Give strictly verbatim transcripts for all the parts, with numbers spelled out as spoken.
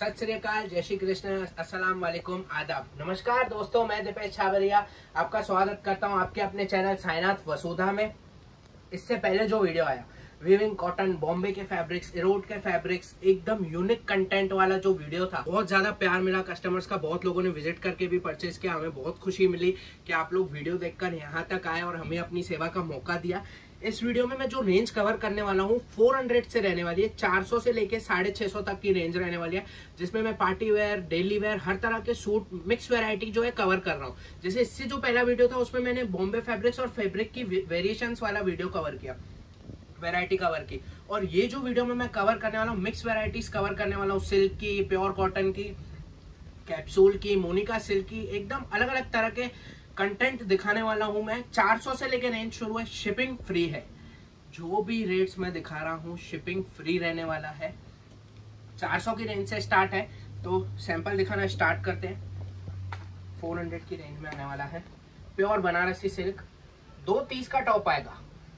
सत श्री अकाल, जय श्री कृष्ण, अस्सलाम वालेकुम, आदाब, नमस्कार दोस्तों। मैं दीपेश छाबरिया आपका स्वागत करता हूं आपके अपने चैनल साइनाथ वसुधा में। इससे पहले जो वीडियो आया वीविंग कॉटन, बॉम्बे के फैब्रिक्स, इरोड के फैब्रिक्स, एकदम यूनिक कंटेंट वाला जो वीडियो था, बहुत ज्यादा प्यार मिला कस्टमर्स का। बहुत लोगों ने विजिट करके भी परचेज किया। हमें बहुत खुशी मिली कि आप लोग वीडियो देखकर यहाँ तक आए और हमें अपनी सेवा का मौका दिया। इस वीडियो में मैं जो रेंज कवर करने वाला हूँ चार सौ से रहने वाली है, चार सौ से लेके साढ़े छह सौ तक की रेंज रहने वाली है, जिसमें मैं पार्टी वेयर, डेली वेयर, हर तरह के सूट, मिक्स वैरायटी जो है कवर कर रहा हूँ। जैसे इससे जो पहला वीडियो था उसमें मैंने बॉम्बे फैब्रिक्स और फैब्रिक की वेरिएशंस वाला वीडियो कवर किया, वैरायटी कवर की। और ये जो वीडियो में मैं कवर करने वाला हूँ, मिक्स वैरायटीज कवर करने वाला हूँ, सिल्क की, प्योर कॉटन की, कैप्सूल की, मोनिका सिल्क की, एकदम अलग अलग तरह के कंटेंट दिखाने वाला हूं मैं। चार सौ से लेकर रेंज शुरू है, शिपिंग फ्री है। जो भी रेट्स मैं दिखा रहा हूं शिपिंग फ्री रहने वाला है। चार सौ की रेंज से स्टार्ट है, तो सैंपल दिखाना स्टार्ट करते हैं। चार सौ की रेंज में आने वाला है प्योर बनारसी सिल्क, दो तीस का टॉप आएगा।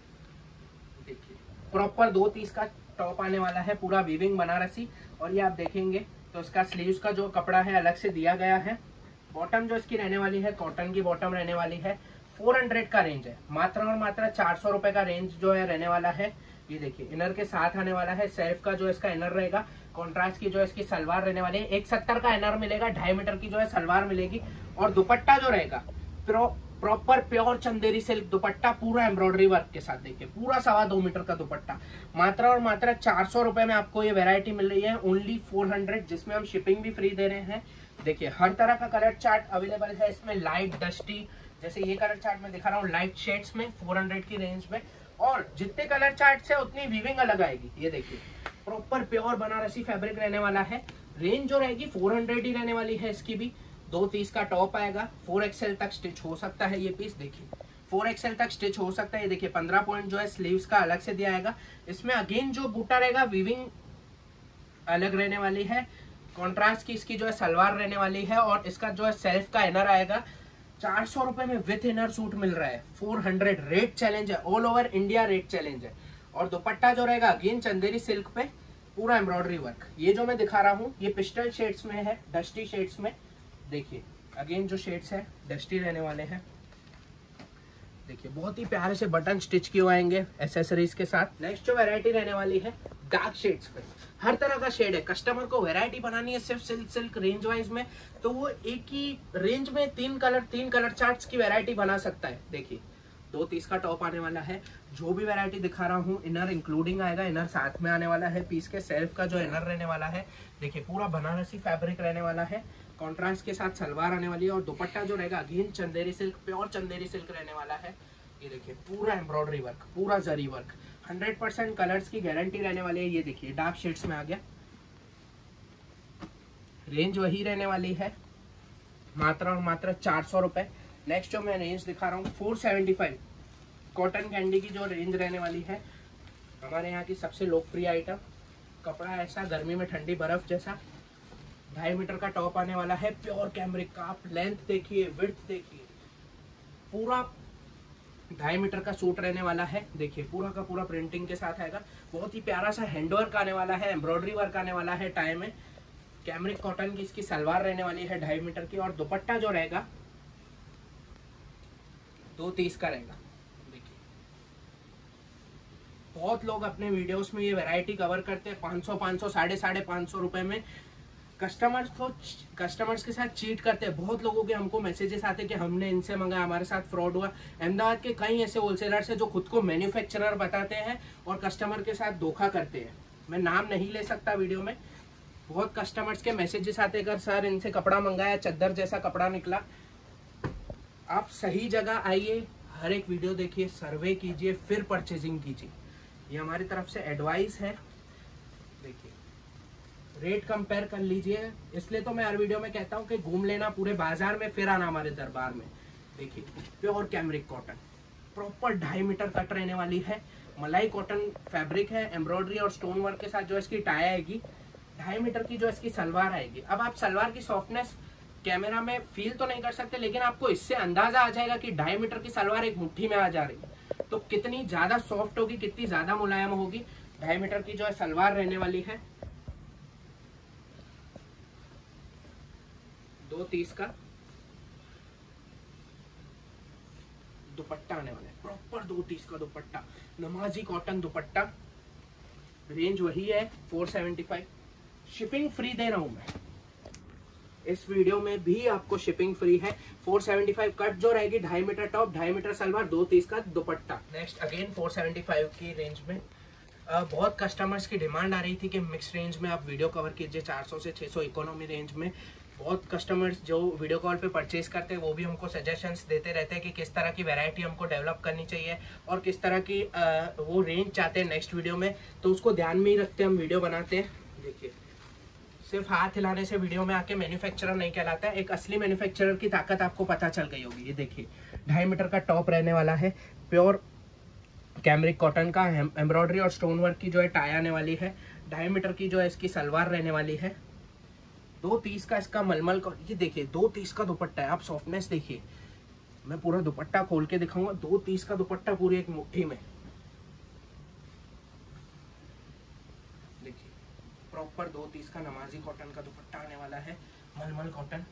देखिए प्रॉपर दो तीस का टॉप आने वाला है, पूरा वीविंग बनारसी। और ये आप देखेंगे तो इसका स्लीव्स का जो कपड़ा है अलग से दिया गया है। बॉटम जो इसकी रहने वाली है कॉटन की बॉटम रहने वाली है। चार सौ का रेंज है, मात्र और मात्र चार सौ रुपए का रेंज जो है रहने वाला है। ये देखिए इनर के साथ आने वाला है, सेल्फ का जो इसका इनर रहेगा, कॉन्ट्रास्ट की जो इसकी सलवार रहने वाली है। एक सत्तर का इनर मिलेगा, ढाई मीटर की जो है सलवार मिलेगी। और दुपट्टा जो रहेगा proper pure Chanderi silk dupatta, पूरा एम्ब्रॉयडरी वर्क के साथ। देखिए पूरा सवा दो मीटर का दुपट्टा, मात्र और मात्र चार सौ रुपए में आपको ये वेरायटी मिल रही है, ओनली फोर हंड्रेड, जिसमें हम शिपिंग भी फ्री दे रहे हैं। देखिए हर तरह का कलर चार्ट अवेलेबल है इसमें, लाइट, डस्टी, जैसे ये कलर चार्ट में दिखा रहा हूँ लाइट शेड्स में चार सौ की रेंज में। और जितने कलर चार्ट है उतनी वीविंग अलग आएगी। ये देखिए प्रॉपर प्योर बनारसी फैब्रिक रहने वाला है। रेंज जो रहेगी चार सौ ही रहने वाली है इसकी भी। दो तीस का टॉप आएगा, फोर एक्सएल तक स्टिच हो सकता है ये पीस। देखिए फोर एक्सएल तक स्टिच हो सकता है। ये देखिए पंद्रह पॉइंट जो है स्लीव्स का अलग से दिया आएगा। इसमें अगेन जो बूटा रहेगा वीविंग अलग रहने वाली है। कॉन्ट्रास्ट की इसकी जो है सलवार रहने वाली है। और इसका जो है सेल्फ का इनर आएगा। चार सौ रुपए में विथ इनर सूट मिल रहा है। चार सौ रेट चैलेंज है, all over India rate challenge है। और दुपट्टा जो रहेगा अगेन चंदेरी सिल्क पे, पूरा एम्ब्रॉयडरी वर्क। ये जो मैं दिखा रहा हूँ ये पिस्टल शेड्स में है, डस्टी शेड्स में। देखिए अगेन जो शेड्स है डस्टी रहने वाले हैं। देखिए बहुत ही प्यारे से बटन स्टिच किए आएंगे एसेसरीज के साथ। नेक्स्ट जो वैरायटी रहने वाली है डार्क शेड्स पे, हर तरह का शेड है। कस्टमर को वैरायटी बनानी है सिर्फ सिल्क सिल्क रेंज वाइज में, तो वो एक ही रेंज में तीन कलर तीन कलर चार्ट्स की वैरायटी बना सकता है। देखिए दो तीस का टॉप आने वाला है। जो भी वैरायटी दिखा रहा हूँ इनर इंक्लूडिंग आएगा, इनर साथ में आने वाला है पीस के। सेल्फ का जो इनर रहने वाला है देखिए पूरा बनारसी फैब्रिक रहने वाला है। कॉन्ट्रास्ट के साथ सलवार आने वाली है। और दुपट्टा जो रहेगा again Chanderi silk, pure Chanderi silk रहने वाला है। ये देखिए पूरा एम्ब्रॉयडरी वर्क, पूरा zari work, hundred percent colours की गारंटी रहने वाली है। ये देखिए डार्क शेड्स में आ गया। रेंज वही रहने वाली है, मात्र और मात्र चार सौ रुपए। नेक्स्ट जो मैं रेंज दिखा रहा हूँ four seventy five, cotton candy की जो रेंज रहने वाली है। हमारे यहाँ की सबसे लोकप्रिय आइटम, कपड़ा ऐसा गर्मी में ठंडी बर्फ जैसा। ढाई मीटर का टॉप आने वाला है, प्योर कैमरिक का। आप लेंथ देखिए, विड्थ देखिए, पूरा ढाई मीटर का सूट रहने वाला है। देखिए पूरा का पूरा प्रिंटिंग के साथ आएगा। बहुत ही प्यारा सा हैंडवर्क आने वाला है, एम्ब्रॉयडरी वर्क आने वाला है टाई में। कैमरिक कॉटन की इसकी सलवार रहने वाली है ढाई मीटर की। और दुपट्टा जो रहेगा दो तीस का रहेगा। देखिए बहुत लोग अपने वीडियोस में ये वैरायटी कवर करते हैं पाँच सौ पाँच सौ साढ़े साढ़े पाँच सौ रुपए में। कस्टमर्स को कस्टमर्स के साथ चीट करते हैं। बहुत लोगों के हमको मैसेजेस आते हैं कि हमने इनसे मंगाया, हमारे साथ फ्रॉड हुआ। अहमदाबाद के कई ऐसे होलसेलर्स हैं जो खुद को मैन्युफैक्चरर बताते हैं और कस्टमर के साथ धोखा करते हैं। मैं नाम नहीं ले सकता वीडियो में। बहुत कस्टमर्स के मैसेजेस आते हैं, अगर सर इनसे कपड़ा मंगाया, चद्दर जैसा कपड़ा निकला। आप सही जगह आइए, हर एक वीडियो देखिए, सर्वे कीजिए, फिर परचेजिंग कीजिए। ये हमारी तरफ से एडवाइस है। देखिए रेट कंपेयर कर लीजिए। इसलिए तो मैं हर वीडियो में कहता हूँ कि घूम लेना पूरे बाजार में, फिर आना हमारे दरबार में। देखिए प्योर कैमरिक कॉटन, प्रॉपर ढाई मीटर कट रहने वाली है। मलाई कॉटन फैब्रिक है, एम्ब्रॉयडरी और स्टोन वर्क के साथ जो इसकी टाई आएगी। ढाई मीटर की जो इसकी सलवार आएगी। अब आप सलवार की सॉफ्टनेस कैमरा में फील तो नहीं कर सकते, लेकिन आपको इससे अंदाजा आ जाएगा कि ढाई मीटर की सलवार एक मुट्ठी में आ जा रही है, तो कितनी ज्यादा सॉफ्ट होगी, कितनी ज्यादा मुलायम होगी। ढाई मीटर की जो है सलवार रहने वाली है। दो तीस का दुपट्टा आने वाला है, प्रॉपर दो तीस का दुपट्टा, नमाजी कॉटन दुपट्टा। रेंज वही है four seventy five. Shipping free दे रहा हूं मैं इस वीडियो में भी, आपको शिपिंग फ्री है। फोर सेवेंटी फाइव कट जो रहेगी, ढाई मीटर टॉप, ढाई मीटर सलवार, दो तीस का dupatta. Next again four seventy five की रेंज में आ, बहुत कस्टमर्स की डिमांड आ रही थी कि मिक्स रेंज में आप वीडियो कवर कीजिए, चार सौ से छह सौ इकोनॉमी रेंज में। बहुत कस्टमर्स जो वीडियो कॉल पे परचेज करते हैं वो भी हमको सजेशंस देते रहते हैं कि किस तरह की वैरायटी हमको डेवलप करनी चाहिए और किस तरह की आ, वो रेंज चाहते हैं नेक्स्ट वीडियो में, तो उसको ध्यान में ही रखते हम वीडियो बनाते हैं। देखिए, सिर्फ हाथ हिलाने से वीडियो में आके मैन्युफैक्चरर नहीं कहलाता है, एक असली मैन्युफैक्चरर की ताकत आपको पता चल गई होगी। ये देखिए, ढाई मीटर का टॉप रहने वाला है, प्योर कैमरिक कॉटन का, एम्ब्रॉयडरी और स्टोन वर्क की जो है टाई आने वाली है। ढाई मीटर की जो है इसकी सलवार रहने वाली है। दो तीस का इसका मलमल का, ये देखिए दो तीस का दुपट्टा है। आप सॉफ्टनेस देखिए, मैं पूरा दुपट्टा खोल के दिखाऊंगा। दो तीस का दुपट्टा पूरी एक मुट्ठी में, देखिए प्रॉपर दो तीस का नमाजी कॉटन का दुपट्टा आने वाला है, मलमल कॉटन।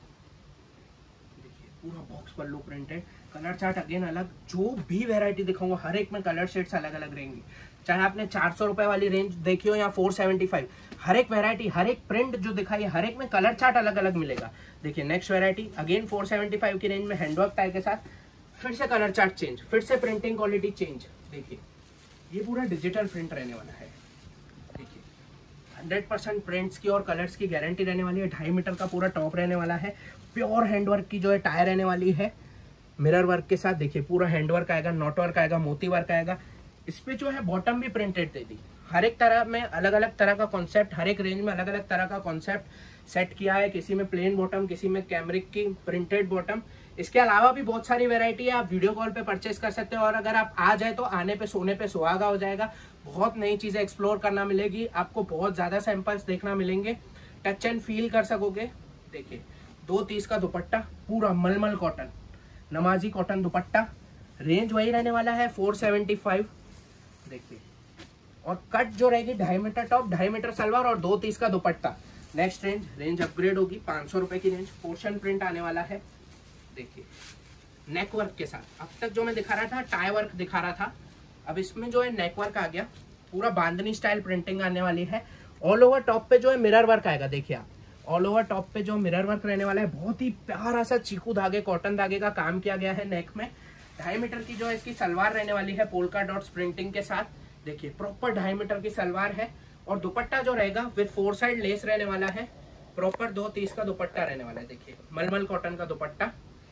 देखिए पूरा box pallu printed, colour chart again अलग। जो भी वैरायटी दिखाऊंगा हर एक में कलर शेड्स अलग अलग रहेंगी, चाहे आपने चार सौ रुपए वाली रेंज देखी हो या फोर सेवेंटी फाइव। हर एक वैरायटी, हर एक प्रिंट जो दिखाई है, हर एक में कलर चार्ट अलग अलग मिलेगा। देखिए next variety again four seventy five की रेंज में, हैंडवर्क टाई के साथ, फिर से कलर चार्ट चेंज, फिर से प्रिंटिंग क्वालिटी चेंज। देखिए ये पूरा डिजिटल प्रिंट रहने वाला है। देखिए हंड्रेड परसेंट प्रिंट्स की और कलर्स की गारंटी रहने वाली है। ढाई मीटर का पूरा टॉप रहने वाला है, प्योर हैंडवर्क की जो है टाई रहने वाली है, मिरर वर्क के साथ। देखिए पूरा हैंडवर्क आएगा, नॉट वर्क आएगा, मोती वर्क आएगा। इस पे जो है बॉटम भी प्रिंटेड दे दी। हर एक तरह में अलग अलग तरह का कॉन्सेप्ट, हर एक रेंज में अलग अलग तरह का कॉन्सेप्ट सेट किया है। किसी में प्लेन बॉटम, किसी में कैमरिक की प्रिंटेड बॉटम। इसके अलावा भी बहुत सारी वैरायटी है, आप वीडियो कॉल पे परचेस कर सकते हो। और अगर आप आ जाए तो आने पे सोने पे सुहागा हो जाएगा। बहुत नई चीजें एक्सप्लोर करना मिलेगी आपको, बहुत ज्यादा सैंपल्स देखना मिलेंगे, टच एंड फील कर सकोगे। देखिए दो तीस का दुपट्टा, पूरा मलमल कॉटन, नमाजी कॉटन दुपट्टा। रेंज वही रहने वाला है फोर सेवेंटी फाइव। देखिए, और कट जो रहेगी ढाई मीटर टॉप, ढाई मीटर सलवार और दो तीस का dupatta. Next range range upgrade होगी, पाँच सौ रुपए की रेंज। पोर्शन प्रिंट आने वाला है। देखिए नेक वर्क के साथ। अब तक जो मैं दिखा रहा था टाई वर्क दिखा रहा था, अब इसमें जो है नेक वर्क आ गया। पूरा बांधनी स्टाइल प्रिंटिंग आने वाली है। ऑल ओवर टॉप पे जो है मिरर वर्क आएगा। देखिए आप, ऑल ओवर टॉप पे जो मिरर वर्क रहने वाला है, बहुत ही प्यारा सा चीकू धागे, कॉटन धागे का काम किया गया है नेक में। ढाई मीटर की जो है इसकी सलवार रहने वाली है, पोल्का डॉट्स प्रिंटिंग के साथ। देखिए प्रॉपर ढाई मीटर की सलवार है और दुपट्टा जो रहेगा विद फोर साइड लेस रहने वाला है। प्रॉपर दो तीस का दुपट्टा रहने वाला है। देखिए मलमल कॉटन का दुपट्टा,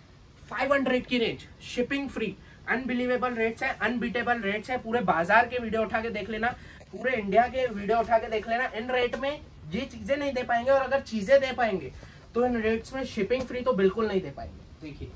फाइव हंड्रेड की range, shipping free. Unbelievable rates है, अनबीटेबल रेट्स है। पूरे बाजार के वीडियो उठा के देख लेना, पूरे इंडिया के वीडियो उठा के देख लेना। इन रेट में ये चीजें नहीं दे पाएंगे, और अगर चीजें दे पाएंगे तो इन रेट्स में शिपिंग फ्री तो बिल्कुल नहीं दे पाएंगे। देखिए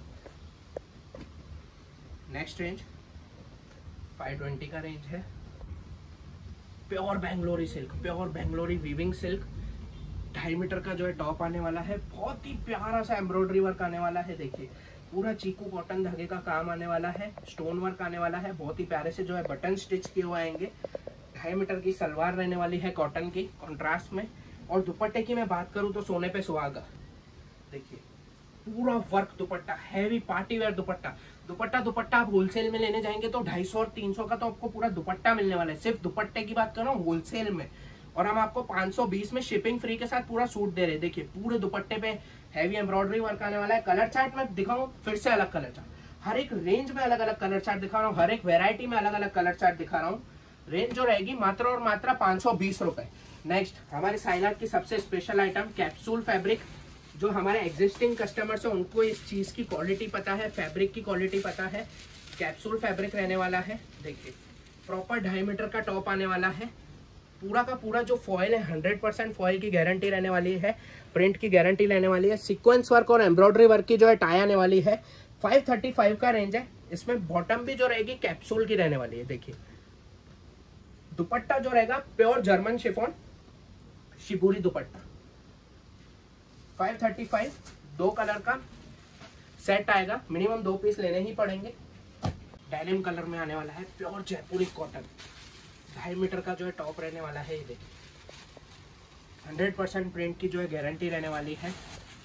नेक्स्ट रेंज फाइव ट्वेंटी का रेंज है, pure Bangalori silk, pure Bangalori weaving silk. ढाई मीटर का जो है टॉप आने वाला है, बहुत ही प्यारा सा एम्ब्रॉयडरी वर्क आने वाला है। देखिए पूरा चीकू कॉटन धागे का काम आने वाला है, स्टोन वर्क आने वाला है, बहुत ही प्यारे से जो है बटन स्टिच किए हुए आएंगे। ढाई मीटर की सलवार रहने वाली है कॉटन की कॉन्ट्रास्ट में। और दुपट्टे की मैं बात करूं तो सोने पे सुहागा। देखिए पूरा work dupatta, heavy party wear dupatta. Dupatta dupatta आप होलसेल में लेने जाएंगे तो ढाई सौ और तीन सौ का तो आपको पूरा दुपट्टा मिलने वाला है। सिर्फ दुपट्टे की बात कर रहा हूँ होलसेल में, और हम आपको पाँच सौ बीस में शिपिंग फ्री के साथ पूरा सूट दे रहे हैं। देखिए पूरे दुपट्टे पे हैवी एम्ब्रॉयडरी वर्क आने वाला है। कलर चार्ट में दिखाऊं फिर से अलग कलर चार्ट, हर एक रेंज में अलग अलग कलर चार्ट दिखा रहा हूँ, हर एक वेरायटी में अलग अलग कलर चार्ट दिखा रहा हूँ। रेंज जो रहेगी मात्र और मात्र पाँच सौ बीस रुपए। नेक्स्ट हमारे साइनाट की सबसे स्पेशल आइटम कैप्सूल फैब्रिक। जो हमारे एग्जिस्टिंग कस्टमर्स हैं उनको इस चीज की क्वालिटी पता है, फैब्रिक की क्वालिटी पता है। कैप्सूल फैब्रिक रहने वाला है। देखिए प्रॉपर ढाई मीटर का टॉप आने वाला है। पूरा का पूरा जो फॉइल है हंड्रेड परसेंट फॉइल की गारंटी रहने वाली है, प्रिंट की गारंटी रहने वाली है। सीक्वेंस वर्क और एम्ब्रॉयडरी वर्क की जो है टाई आने वाली है। फाइव थर्टी फाइव का रेंज है। इसमें बॉटम भी जो रहेगी कैप्सूल की रहने वाली है। देखिए दुपट्टा जो रहेगा pure German chiffon shibori dupatta. Five thirty five, दो कलर का सेट आएगा, मिनिमम दो पीस लेने ही पड़ेंगे। डेनिम कलर में आने वाला है, प्योर जयपुरी कॉटन। ढाई मीटर का जो है टॉप रहने वाला है। ये देखिए हंड्रेड परसेंट प्रिंट की जो है गारंटी रहने वाली है।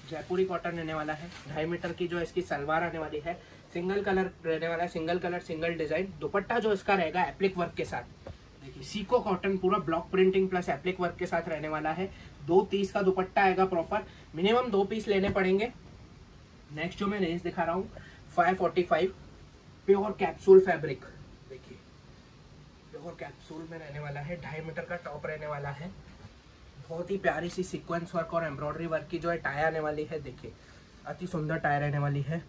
जयपुरी कॉटन रहने वाला है। ढाई मीटर की जो है इसकी सलवार आने वाली है। सिंगल कलर रहने वाला है, single colour single design. Dupatta जो इसका रहेगा एप्लिक वर्क के साथ, देखिए सीको कॉटन पूरा block printing plus applique work के साथ रहने वाला है। दो तीस का दुपट्टा आएगा प्रॉपर, मिनिमम दो पीस लेने पड़ेंगे। नेक्स्ट जो मैं रेंज दिखा रहा हूँ five forty five, pure capsule fabric, देखिए प्योर कैप्सूल में रहने वाला है। ढाई मीटर का टॉप रहने वाला है। बहुत ही प्यारी सी सीक्वेंस वर्क और एम्ब्रॉयडरी वर्क की जो है टाई आने वाली है। देखिए अति सुंदर टाई रहने वाली है।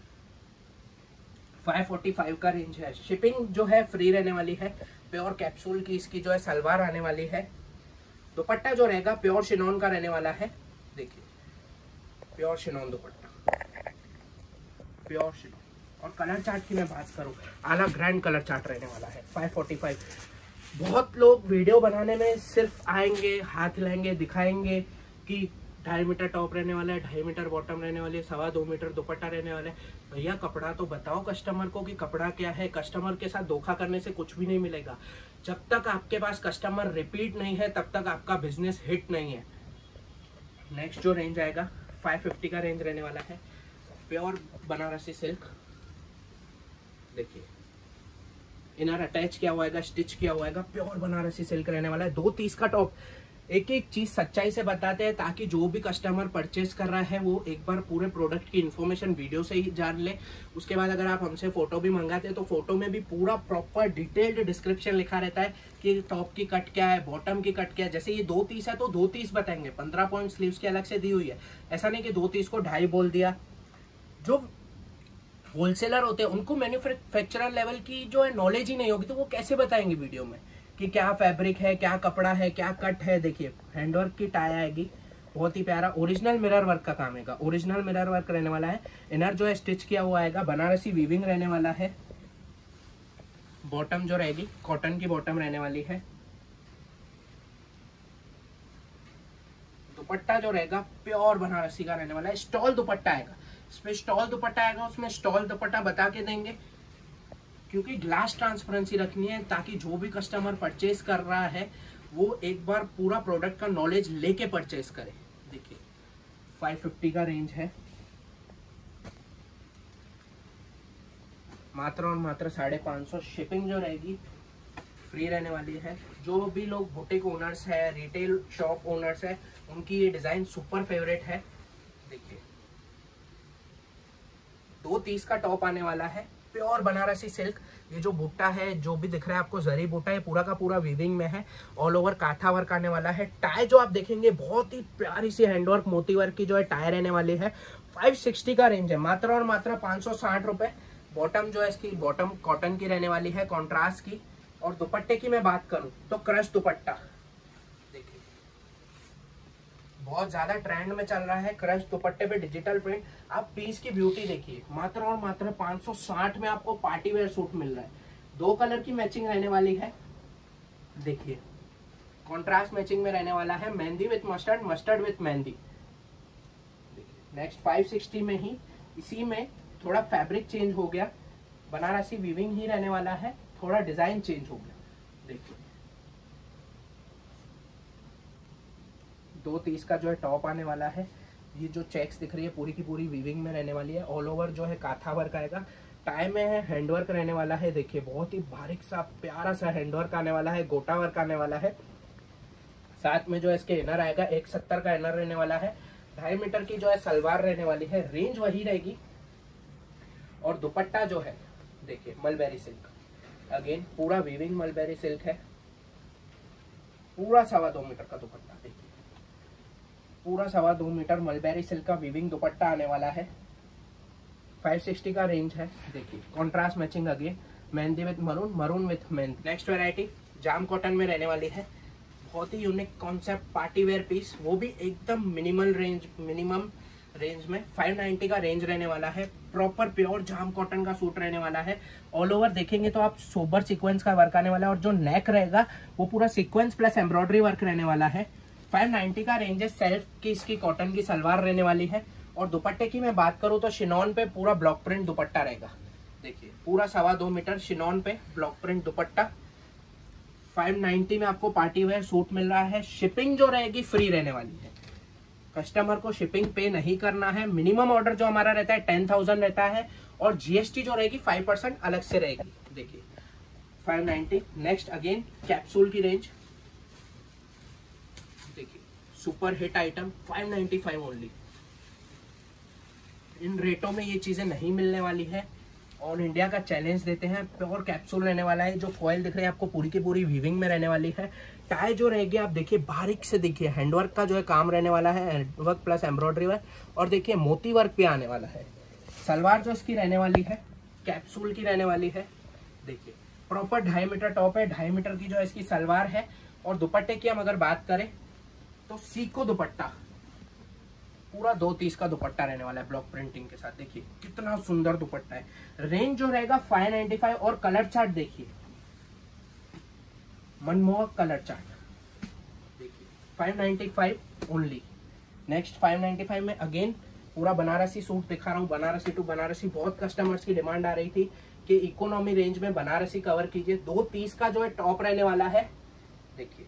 फाइव फोर्टी फाइव का रेंज है। शिपिंग जो है फ्री रहने वाली है। प्योर कैप्सूल की इसकी जो है सलवार आने वाली है। दुपट्टा जो रहेगा प्योर शिनॉन का रहने वाला है। देखिए प्योर शिनॉन दुपट्टा, प्योर शिनॉन। और कलर चार्ट की मैं बात करूं, आला ग्रैंड कलर चार्ट रहने वाला है। Five forty five. बहुत लोग वीडियो बनाने में सिर्फ आएंगे, हाथ हिलाएंगे, दिखाएंगे कि ढाई मीटर टॉप रहने वाला है, ढाई मीटर बॉटम रहने वाली है, सवा दो मीटर दुपट्टा रहने वाला है। भैया कपड़ा तो बताओ कस्टमर को कि कपड़ा क्या है। कस्टमर के साथ धोखा करने से कुछ भी नहीं मिलेगा। जब तक आपके पास कस्टमर रिपीट नहीं है तब तक आपका बिजनेस हिट नहीं है। नेक्स्ट जो रेंज आएगा फाइव फिफ्टी का रेंज रहने वाला है। प्योर बनारसी सिल्क, देखिए इनर अटैच किया हुआ है, स्टिच किया हुआ है, प्योर बनारसी सिल्क रहने वाला है। दो तीस का टॉप। एक एक चीज सच्चाई से बताते हैं ताकि जो भी कस्टमर परचेज कर रहा है वो एक बार पूरे प्रोडक्ट की इन्फॉर्मेशन वीडियो से ही जान ले। उसके बाद अगर आप हमसे फोटो भी मंगाते हैं तो फोटो में भी पूरा प्रॉपर डिटेल्ड डिस्क्रिप्शन लिखा रहता है कि टॉप की कट क्या है, बॉटम की कट क्या है। जैसे ये दो तीस है तो दो तीस बताएंगे, पंद्रह पॉइंट स्लीव्स की अलग से दी हुई है। ऐसा नहीं कि दो तीस को ढाई बोल दिया। जो होलसेलर होते हैं उनको मैन्युफैक्चरर लेवल की जो है नॉलेज ही नहीं होगी तो वो कैसे बताएंगे वीडियो में कि क्या फैब्रिक है, क्या कपड़ा है, क्या कट है। देखिए हैंडवर्क की टाई आएगी, बहुत ही प्यारा। ओरिजिनल मिरर वर्क का काम है, ओरिजिनल मिरर वर्क रहने वाला है। इनर जो है स्टिच किया हुआ आएगा, बनारसी वीविंग रहने वाला है। बॉटम जो रहेगी कॉटन की बॉटम रहने वाली है। दुपट्टा जो रहेगा प्योर बनारसी का रहने वाला है। स्टॉल दुपट्टा आएगा, इसमें स्टॉल दुपट्टा आएगा, उसमें स्टॉल दुपट्टा बता के देंगे क्योंकि ग्लास ट्रांसपेरेंसी रखनी है ताकि जो भी कस्टमर परचेज कर रहा है वो एक बार पूरा प्रोडक्ट का नॉलेज लेके परचेज करे। देखिए फाइव फिफ्टी का रेंज है। मात्र और मात्र साढ़े पाँच सौ। शिपिंग जो रहेगी फ्री रहने वाली है। जो भी लोग बुटीक ओनर्स है, रिटेल शॉप ओनर्स है, उनकी ये डिजाइन सुपर फेवरेट है। देखिए दो तीस का टॉप आने वाला है। Pure Banarasi silk. ये जो बूटा है जो भी दिख रहा है आपको जरी बूटा, ये पूरा का पूरा वीविंग में है। ऑल ओवर काथा वर्क आने वाला है। टाई जो आप देखेंगे बहुत ही प्यारी सी हैंडवर्क मोती वर्क की जो है टाई रहने वाली है। फाइव सिक्सटी का रेंज है। मात्र और मात्र पाँच सौ साठ रुपए। बॉटम जो है इसकी बॉटम कॉटन की रहने वाली है, कॉन्ट्रास्ट की। और दुपट्टे की मैं बात करूं तो क्रश दुपट्टा, देखिए बहुत ज्यादा ट्रेंड में चल रहा है क्रश दुपट्टे पे डिजिटल प्रिंट। आप पीस की ब्यूटी देखिए, मात्र और मात्र पाँच सौ साठ में आपको पार्टी वेयर सूट मिल रहा है। दो कलर की मैचिंग रहने वाली है। देखिए कॉन्ट्रास्ट मैचिंग में रहने वाला है। Mehndi with mustard, mustard with mehndi. Next five sixty में ही इसी में थोड़ा फैब्रिक चेंज हो गया, बनारसी वीविंग ही रहने वाला है, थोड़ा डिजाइन चेंज हो गया। देखिए दो तीस का जो है टॉप आने वाला है। ये जो चेक्स दिख रही है पूरी की पूरी वीविंग में रहने वाली है। ऑल ओवर जो है काथा वर्क आएगा। टाई में है हैंडवर्क रहने वाला है। देखिए बहुत ही बारीक सा प्यारा सा हैंडवर्क आने वाला है, गोटा वर्क आने वाला है। साथ में जो है इसके इनर आएगा, एक सत्तर का इनर रहने वाला है। ढाई मीटर की जो है सलवार रहने वाली है। रेंज वही रहेगी। और दुपट्टा जो है देखिए मलबेरी सिल्क, अगेन पूरा वीविंग मलबेरी सिल्क है। पूरा सवा दो मीटर का दुपट्टा, देखिए पूरा सवा दो मीटर मलबेरी सिल्क का वीविंग दुपट्टा आने वाला है। फाइव सिक्सटी का रेंज है। देखिए contrast matching, again mehndi with maroon, maroon with mehndi. Next variety जाम कॉटन में रहने वाली है। बहुत ही unique concept party wear piece, वो भी एकदम मिनिमल रेंज, मिनिमम रेंज में। फाइव नाइंटी का रेंज रहने वाला है। प्रॉपर प्योर जाम कॉटन का सूट रहने वाला है। ऑल ओवर देखेंगे तो आप सोबर सीक्वेंस का वर्क आने वाला है और जो नेक रहेगा वो पूरा सीक्वेंस प्लस एम्ब्रॉयडरी वर्क रहने वाला है। फाइव नाइंटी का रेंज है। सेल्फ की इसकी कॉटन की सलवार रहने वाली है। और दुपट्टे की मैं बात करूं तो शिनॉन पे पूरा ब्लॉक प्रिंट दुपट्टा रहेगा। देखिए पूरा सवा दो मीटर शिनॉन पे block print dupatta. Five ninety में आपको पार्टी वेयर सूट मिल रहा है। शिपिंग जो रहेगी फ्री रहने वाली है। कस्टमर को शिपिंग पे नहीं करना है। मिनिमम ऑर्डर जो हमारा रहता है टेन थाउजेंड रहता है और जीएसटी जो रहेगी फाइव परसेंट अलग से रहेगी। देखिए five ninety. Next again capsule की रेंज देखिए, super hit item five ninety five only. इन रेटों में ये चीजें नहीं मिलने वाली है। ऑल इंडिया का चैलेंज देते हैं। प्योर कैप्सूल रहने वाला है। जो फॉइल दिख रही है आपको पूरी की पूरी वीविंग में रहने वाली है। टाई जो रहेगी आप देखिए बारीक से देखिए हैंडवर्क का जो है काम रहने वाला है, हैंडवर्क प्लस एम्ब्रॉयडरी वर्क और देखिए मोती वर्क भी आने वाला है। सलवार जो इसकी रहने वाली है कैप्सूल की रहने वाली है। देखिए प्रॉपर ढाई मीटर टॉप है, ढाई मीटर की जो है इसकी सलवार है। और दुपट्टे की हम अगर बात करें तो सीको दुपट्टा, पूरा दो तीस का दुपट्टा रहने वाला है ब्लॉक प्रिंटिंग के साथ। देखिए कितना सुंदर दुपट्टा है। रेंज जो रहेगा फाइव नाइन्टी फाइव और कलर चार्ट देखिए, मनमोहक कलर चार्ट देखिए, five ninety five only. Next five ninety five में अगेन पूरा बनारसी सूट दिखा रहा हूँ। बनारसी टू बनारसी बहुत कस्टमर्स की डिमांड आ रही थी कि इकोनॉमी रेंज में बनारसी कवर कीजिए। दो तीस का जो है टॉप रहने वाला है। देखिए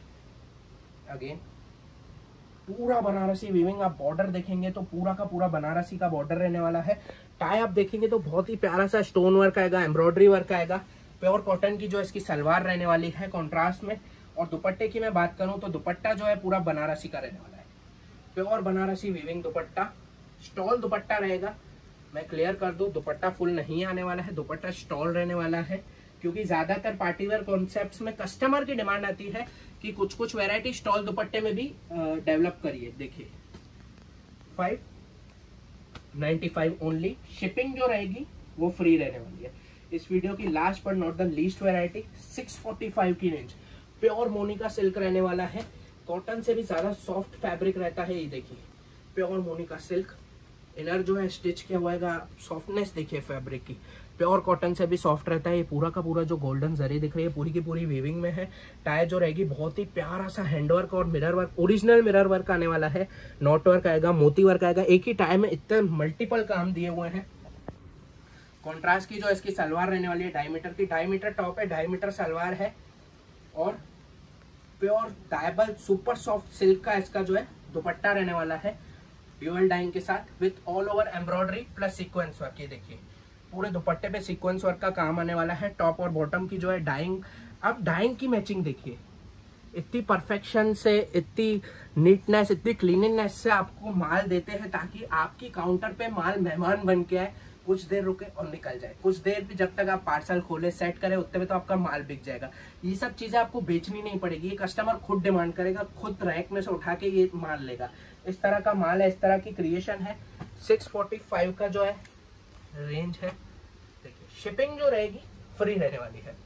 अगेन पूरा बनारसी वीविंग। आप बॉर्डर देखेंगे तो पूरा का पूरा बनारसी का बॉर्डर रहने वाला है। टाई आप देखेंगे तो बहुत ही प्यारा सा स्टोन वर्क आएगा, एम्ब्रॉयडरी वर्क आएगा। प्योर कॉटन की जो इसकी सलवार रहने वाली है कॉन्ट्रास्ट में। और दुपट्टे की मैं बात करूं तो दुपट्टा जो है पूरा बनारसी का रहने वाला है। Pure Banarasi weaving dupatta, stole dupatta रहेगा। मैं क्लियर कर दूं, दुपट्टा फुल नहीं आने वाला है, दुपट्टा स्टॉल रहने वाला है। क्योंकि ज्यादातर पार्टीवेयर कॉन्सेप्ट्स में कस्टमर की डिमांड आती है कि कुछ कुछ वैरायटी स्टॉल दुपट्टे में भी डेवलप करिए। देखिए five ninety five only. Shipping जो रहेगी वो फ्री रहने वाली है। इस वीडियो की last but not the least variety six forty five की रेंज, प्योर मोनिका सिल्क रहने वाला है। कॉटन से भी ज्यादा सॉफ्ट फैब्रिक रहता है। ये देखिए प्योर मोनिका सिल्क, इनर जो है स्टिच किया हुआ है। सॉफ्टनेस देखिए फैब्रिक की, प्योर कॉटन से भी सॉफ्ट रहता है। ये पूरा का पूरा जो गोल्डन जरी दिख रही है पूरी की पूरी वीविंग में है। टाई जो रहेगी बहुत ही प्यारा सा हैंडवर्क और mirror work, original mirror work आने वाला है। नॉट वर्क आएगा, मोती वर्क आएगा। एक ही टाई में इतने मल्टीपल काम दिए हुए हैं। कॉन्ट्रास्ट की जो इसकी सलवार रहने वाली है ढाई मीटर की, ढाई मीटर टॉप है, ढाई मीटर सलवार है। और pure dyeable super soft silk का इसका जो है दुपट्टा रहने वाला है ड्यूअल डाइंग के साथ with all over embroidery plus sequence work. ये देखिए पूरे दुपट्टे पे सीक्वेंस वर्क का काम आने वाला है। टॉप और बॉटम की जो है डाइंग, अब डाइंग की मैचिंग देखिए, इतनी परफेक्शन से, इतनी नीटनेस, इतनी क्लीनिंगनेस से आपको माल देते हैं ताकि आपकी काउंटर पे माल मेहमान बन के आए, कुछ देर रुके और निकल जाए। कुछ देर भी जब तक आप पार्सल खोले सेट करें उतने में तो आपका माल बिक जाएगा। ये सब चीजें आपको बेचनी नहीं पड़ेगी, ये कस्टमर खुद डिमांड करेगा, खुद रैक में से उठा के ये माल लेगा। इस तरह का माल है, इस तरह की क्रिएशन है। सिक्स फोर्टी फाइव का जो है रेंज है। देखिए शिपिंग जो रहेगी फ्री रहने वाली है।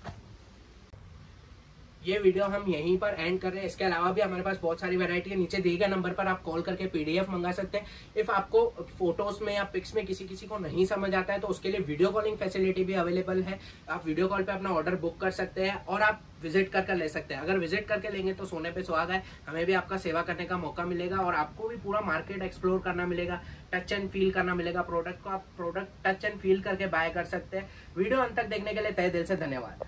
ये वीडियो हम यहीं पर एंड कर रहे हैं। इसके अलावा भी हमारे पास बहुत सारी वैरायटी है। नीचे दिए गए नंबर पर आप कॉल करके पीडीएफ मंगा सकते हैं। इफ आपको फोटोज में या पिक्स में किसी किसी को नहीं समझ आता है तो उसके लिए वीडियो कॉलिंग फैसिलिटी भी अवेलेबल है। आप वीडियो कॉल पे अपना ऑर्डर बुक कर सकते हैं और आप विजिट करके ले सकते हैं। अगर विजिट करके लेंगे तो सोने पे सुहागा है, हमें भी आपका सेवा करने का मौका मिलेगा और आपको भी पूरा मार्केट एक्सप्लोर करना मिलेगा, टच एंड फील करना मिलेगा प्रोडक्ट को। आप प्रोडक्ट टच एंड फील करके बाय कर सकते हैं। वीडियो अंत तक देखने के लिए तहे दिल से धन्यवाद।